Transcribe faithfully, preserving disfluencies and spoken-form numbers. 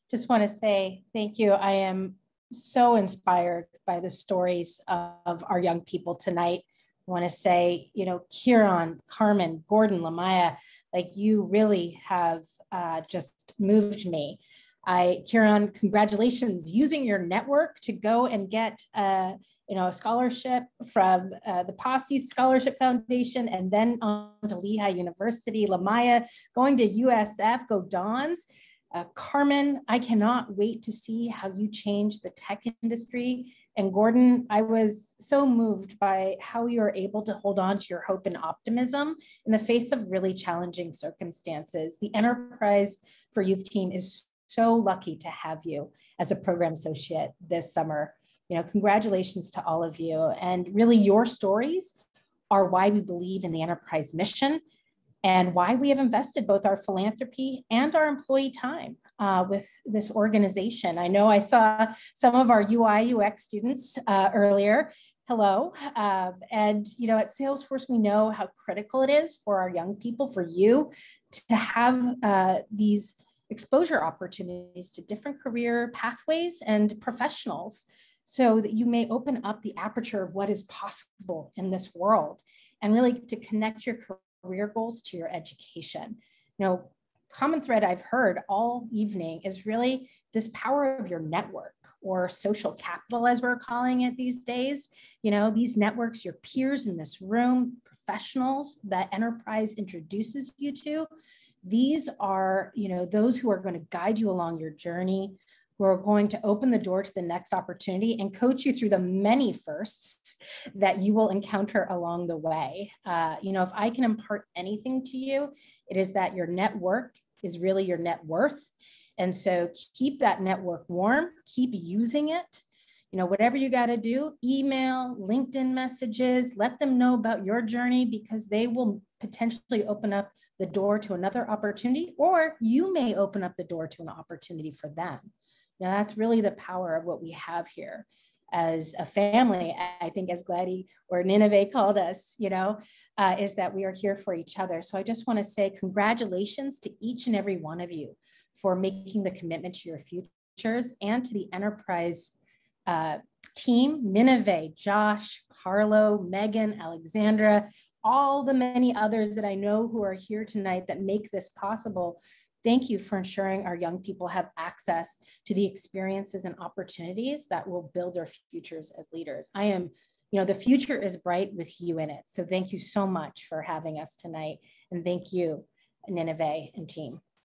just want to say thank you. I am so inspired by the stories of our young people tonight. I want to say, you know, Kieran, Carmen, Gordon, Lamaya, like you really have uh, just moved me. I, Kieran, congratulations, using your network to go and get uh, you know, a scholarship from uh, the Posse Scholarship Foundation and then on to Lehigh University. Lamaya, going to U S F, go Dons. Uh, Carmen, I cannot wait to see how you change the tech industry. And Gordon, I was so moved by how you are able to hold on to your hope and optimism in the face of really challenging circumstances. The Enterprise for Youth team is so lucky to have you as a program associate this summer. You know, congratulations to all of you. And really your stories are why we believe in the Enterprise mission and why we have invested both our philanthropy and our employee time uh, with this organization. I know I saw some of our U I U X students uh, earlier. Hello. Uh, and, you know, at Salesforce, we know how critical it is for our young people, for you to have uh, these exposure opportunities to different career pathways and professionals so that you may open up the aperture of what is possible in this world and really to connect your career goals to your education. You know, common thread I've heard all evening is really this power of your network or social capital, as we're calling it these days. You know, these networks, your peers in this room, professionals that Enterprise introduces you to, these are, you know, those who are going to guide you along your journey, who are going to open the door to the next opportunity and coach you through the many firsts that you will encounter along the way. Uh, you know, if I can impart anything to you, it is that your network is really your net worth. And so keep that network warm, keep using it. You know, whatever you got to do, email, LinkedIn messages, let them know about your journey because they will potentially open up the door to another opportunity, or you may open up the door to an opportunity for them. Now, that's really the power of what we have here as a family. I think as Gladys or Nineveh called us, you know, uh, is that we are here for each other. So I just want to say congratulations to each and every one of you for making the commitment to your futures and to the Enterprise uh, team, Nineveh, Josh, Carlo, Megan, Alexandra, all the many others that I know who are here tonight that make this possible. Thank you for ensuring our young people have access to the experiences and opportunities that will build their futures as leaders. I am, you know, the future is bright with you in it. So thank you so much for having us tonight. And thank you, Nineveh and team.